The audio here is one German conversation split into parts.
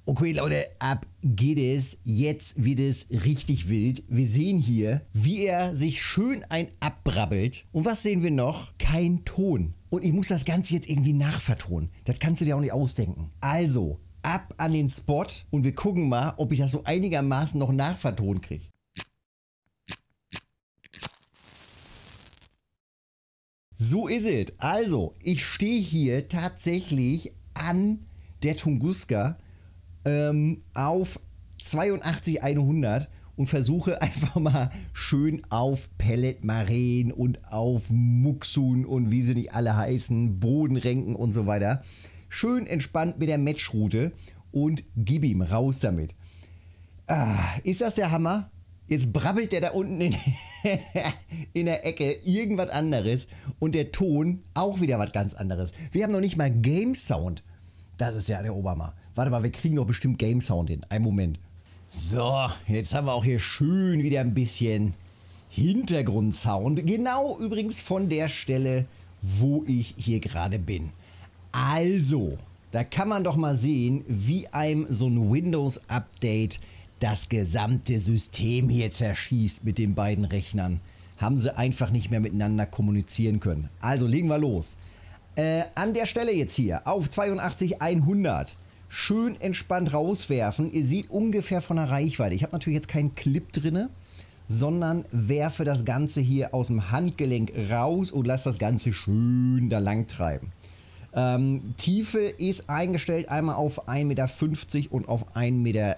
Okay, Leute, ab geht es. Jetzt wird es richtig wild. Wir sehen hier, wie er sich schön ein abbrabbelt. Und was sehen wir noch? Kein Ton. Und ich muss das Ganze jetzt irgendwie nachvertonen. Das kannst du dir auch nicht ausdenken. Also, ab an den Spot und wir gucken mal, ob ich das so einigermaßen noch nachvertonen kriege. So ist es. Also, ich stehe hier tatsächlich an der Tunguska auf 82.100 und versuche einfach mal schön auf Pelletmaren und auf Muxun und wie sie nicht alle heißen, Bodenrenken und so weiter. Schön entspannt mit der Matchroute und gib ihm raus damit. Ist das der Hammer? Jetzt brabbelt der da unten in der Ecke irgendwas anderes und der Ton auch wieder was ganz anderes. Wir haben noch nicht mal Game Sound. Das ist ja der Oberma. Warte mal, wir kriegen doch bestimmt Game Sound hin. Einen Moment. So, jetzt haben wir auch hier schön wieder ein bisschen Hintergrundsound. Genau übrigens von der Stelle, wo ich hier gerade bin. Also, da kann man doch mal sehen, wie einem so ein Windows-Update das gesamte System hier zerschießt mit den beiden Rechnern. Haben sie einfach nicht mehr miteinander kommunizieren können. Also legen wir los. An der Stelle jetzt hier auf 82.100 schön entspannt rauswerfen. Ihr seht ungefähr von der Reichweite. Ich habe natürlich jetzt keinen Clip drin, sondern werfe das Ganze hier aus dem Handgelenk raus und lasse das Ganze schön da lang treiben. Tiefe ist eingestellt einmal auf 1,50 Meter und auf 1,60 Meter.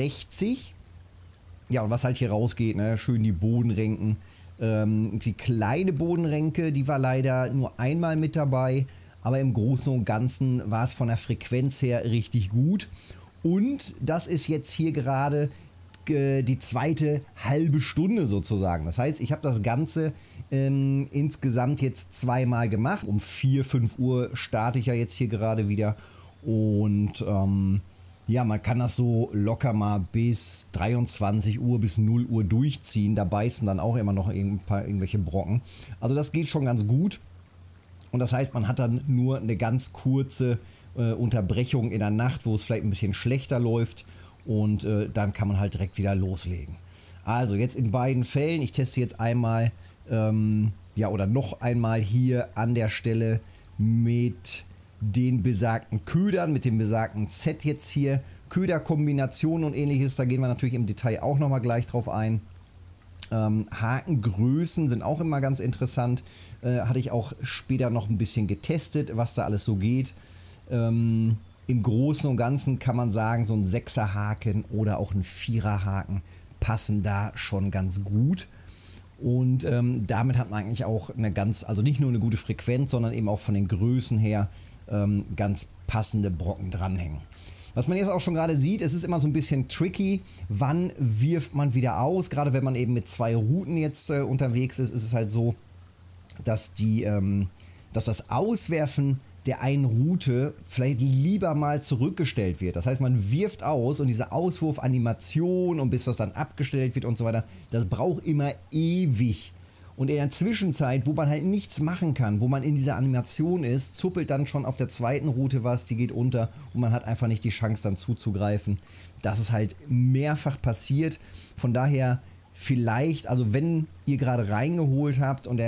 Ja, und was halt hier rausgeht, ne? Schön die Bodenrenken. Die kleine Bodenrenke, die war leider nur einmal mit dabei, aber im Großen und Ganzen war es von der Frequenz her richtig gut. Und das ist jetzt hier gerade die zweite halbe Stunde sozusagen. Das heißt, ich habe das Ganze insgesamt jetzt zweimal gemacht. Um 4, 5 Uhr starte ich ja jetzt hier gerade wieder und ja, man kann das so locker mal bis 23 Uhr, bis 0 Uhr durchziehen. Da beißen dann auch immer noch irgendwelche Brocken. Also das geht schon ganz gut. Und das heißt, man hat dann nur eine ganz kurze Unterbrechung in der Nacht, wo es vielleicht ein bisschen schlechter läuft. Und dann kann man halt direkt wieder loslegen. Also jetzt in beiden Fällen, ich teste jetzt einmal, ja oder noch einmal hier an der Stelle mit den besagten Ködern, mit dem besagten Set jetzt hier, Köderkombinationen und ähnliches, da gehen wir natürlich im Detail auch nochmal gleich drauf ein. Hakengrößen sind auch immer ganz interessant, hatte ich auch später noch ein bisschen getestet, was da alles so geht. Im Großen und Ganzen kann man sagen, so ein 6er Haken oder auch ein 4er Haken passen da schon ganz gut. Und damit hat man eigentlich auch eine ganz, also nicht nur eine gute Frequenz, sondern eben auch von den Größen her ganz passende Brocken dranhängen. Was man jetzt auch schon gerade sieht, es ist immer so ein bisschen tricky, wann wirft man wieder aus. Gerade wenn man eben mit 2 Routen jetzt unterwegs ist, ist es halt so, dass das Auswerfen der einen Route vielleicht lieber mal zurückgestellt wird. Das heißt, man wirft aus und diese Auswurfanimation und bis das dann abgestellt wird und so weiter, das braucht immer ewig. Und in der Zwischenzeit, wo man halt nichts machen kann, wo man in dieser Animation ist, zuppelt dann schon auf der zweiten Route was, die geht unter und man hat einfach nicht die Chance dann zuzugreifen. Das ist halt mehrfach passiert. Von daher vielleicht, also wenn ihr gerade reingeholt habt und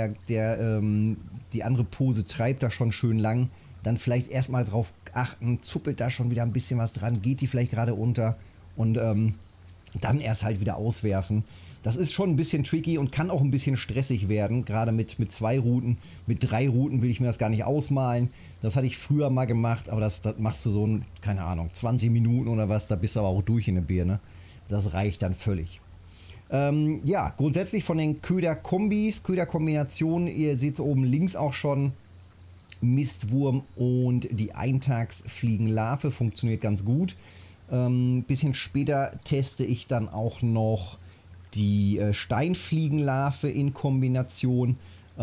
die andere Pose treibt da schon schön lang, dann vielleicht erstmal drauf achten, zuppelt da schon wieder ein bisschen was dran, geht die vielleicht gerade unter und dann erst halt wieder auswerfen. Das ist schon ein bisschen tricky und kann auch ein bisschen stressig werden, gerade mit 2 Routen. Mit 3 Routen will ich mir das gar nicht ausmalen. Das hatte ich früher mal gemacht, aber das machst du so, keine Ahnung, 20 Minuten oder was, da bist du aber auch durch in der Birne. Das reicht dann völlig. Ja, grundsätzlich von den Köder-Kombis, Köderkombinationen, ihr seht oben links auch schon, Mistwurm und die Eintagsfliegenlarve funktioniert ganz gut. Bisschen später teste ich dann auch noch die Steinfliegenlarve in Kombination.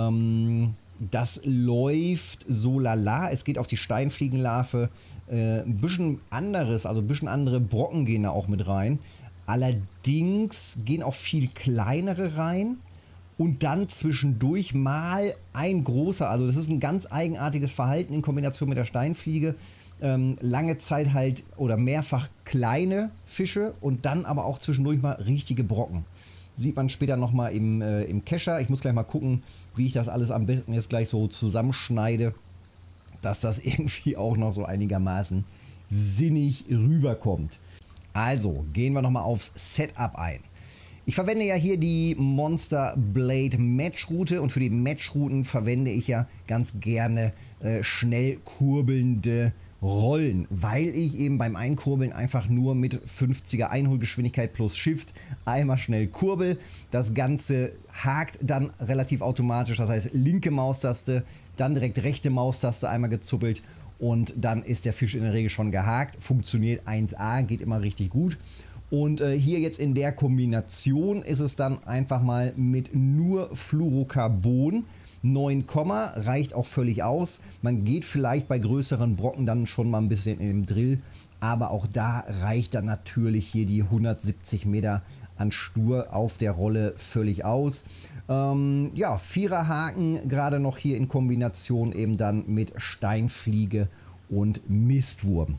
Das läuft so lala. Es geht auf die Steinfliegenlarve ein bisschen anderes, also ein bisschen andere Brocken gehen da auch mit rein. Allerdings gehen auch viel kleinere rein und dann zwischendurch mal ein großer. Also das ist ein ganz eigenartiges Verhalten in Kombination mit der Steinfliege. lange Zeit halt oder mehrfach kleine Fische und dann aber auch zwischendurch mal richtige Brocken. Sieht man später nochmal im Kescher. Ich muss gleich mal gucken, wie ich das alles am besten jetzt gleich so zusammenschneide, dass das irgendwie auch noch so einigermaßen sinnig rüberkommt. Also gehen wir nochmal aufs Setup ein. Ich verwende ja hier die Monster Blade Matchroute und für die Matchrouten verwende ich ja ganz gerne schnell kurbelnde Rollen, weil ich eben beim Einkurbeln einfach nur mit 50er Einholgeschwindigkeit plus Shift einmal schnell kurbel. Das Ganze hakt dann relativ automatisch, das heißt linke Maustaste, dann direkt rechte Maustaste einmal gezuppelt und dann ist der Fisch in der Regel schon gehakt. Funktioniert 1A, geht immer richtig gut. Und hier jetzt in der Kombination ist es dann einfach mal mit nur Fluorocarbon. 9, reicht auch völlig aus. Man geht vielleicht bei größeren Brocken dann schon mal ein bisschen in den Drill, aber auch da reicht dann natürlich hier die 170 Meter an Stur auf der Rolle völlig aus. Ja, 4er Haken gerade noch hier in Kombination eben dann mit Steinfliege und Mistwurm.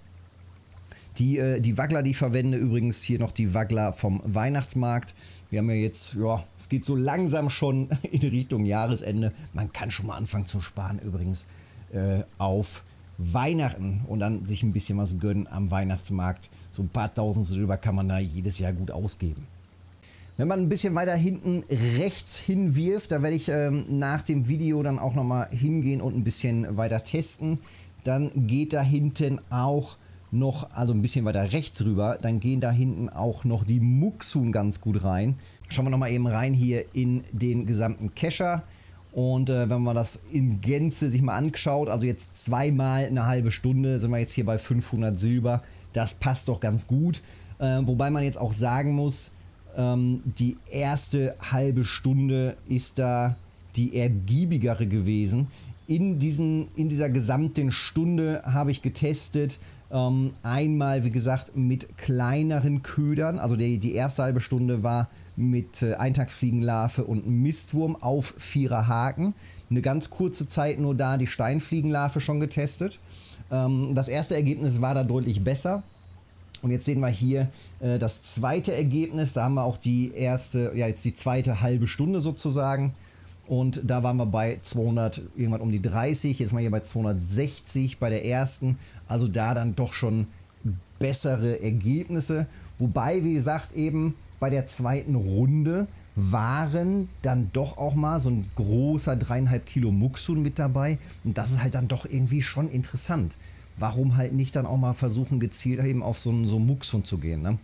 Die Waggler, die ich verwende, übrigens hier noch die Waggler vom Weihnachtsmarkt. Wir haben ja jetzt, ja, es geht so langsam schon in Richtung Jahresende. Man kann schon mal anfangen zu sparen übrigens auf Weihnachten und dann sich ein bisschen was gönnen am Weihnachtsmarkt. So ein paar tausend Silber kann man da jedes Jahr gut ausgeben. Wenn man ein bisschen weiter hinten rechts hinwirft, da werde ich nach dem Video dann auch nochmal hingehen und ein bisschen weiter testen. Dann geht da hinten auch noch, also ein bisschen weiter rechts rüber, dann gehen da hinten auch noch die Muxun ganz gut rein. Schauen wir nochmal eben rein hier in den gesamten Kescher. Und wenn man das in Gänze sich mal anschaut, also jetzt zweimal eine halbe Stunde, sind wir jetzt hier bei 500 Silber. Das passt doch ganz gut. Wobei man jetzt auch sagen muss, die erste halbe Stunde ist da die ergiebigere gewesen. In dieser gesamten Stunde habe ich getestet, einmal wie gesagt mit kleineren Ködern, also die erste halbe Stunde war mit Eintagsfliegenlarve und Mistwurm auf 4er Haken. Eine ganz kurze Zeit nur da die Steinfliegenlarve schon getestet. Das erste Ergebnis war da deutlich besser. Und jetzt sehen wir hier das zweite Ergebnis, da haben wir auch die erste, ja jetzt die zweite halbe Stunde sozusagen. Und da waren wir bei 200, irgendwann um die 30, jetzt mal hier bei 260 bei der ersten. Also da dann doch schon bessere Ergebnisse. Wobei, wie gesagt, eben bei der zweiten Runde waren dann doch auch mal so ein großer 3,5 Kilo Muxun mit dabei. Und das ist halt dann doch irgendwie schon interessant. Warum halt nicht dann auch mal versuchen, gezielt eben auf so einen Muxun zu gehen, ne?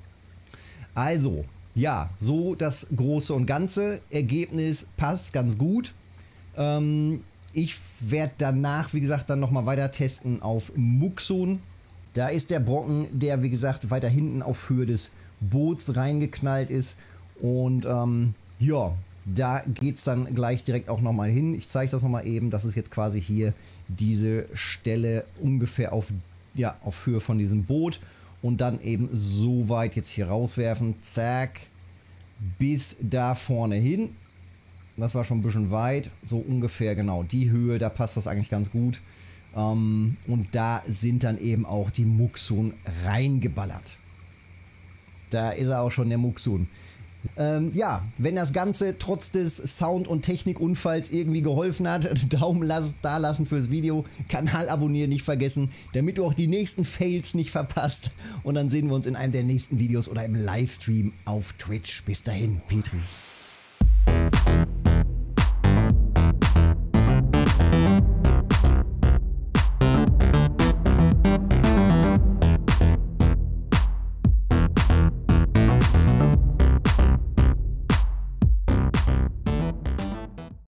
Also, ja, so das Große und Ganze. Ergebnis passt ganz gut. Ich werde danach, wie gesagt, dann nochmal weiter testen auf Muxun. Da ist der Brocken, der, wie gesagt, weiter hinten auf Höhe des Boots reingeknallt ist. Und ja, da geht es dann gleich direkt auch nochmal hin. Ich zeige das nochmal eben. Das ist jetzt quasi hier diese Stelle ungefähr auf Höhe von diesem Boot. Und dann eben so weit jetzt hier rauswerfen. Zack. Bis da vorne hin. Das war schon ein bisschen weit. So ungefähr genau die Höhe. Da passt das eigentlich ganz gut. Und da sind dann eben auch die Muxun reingeballert. Da ist er auch schon, der Muxun. Ja, wenn das Ganze trotz des Sound- und Technikunfalls irgendwie geholfen hat, Daumen da lassen fürs Video, Kanal abonnieren nicht vergessen, damit du auch die nächsten Fails nicht verpasst. Und dann sehen wir uns in einem der nächsten Videos oder im Livestream auf Twitch. Bis dahin, Petri.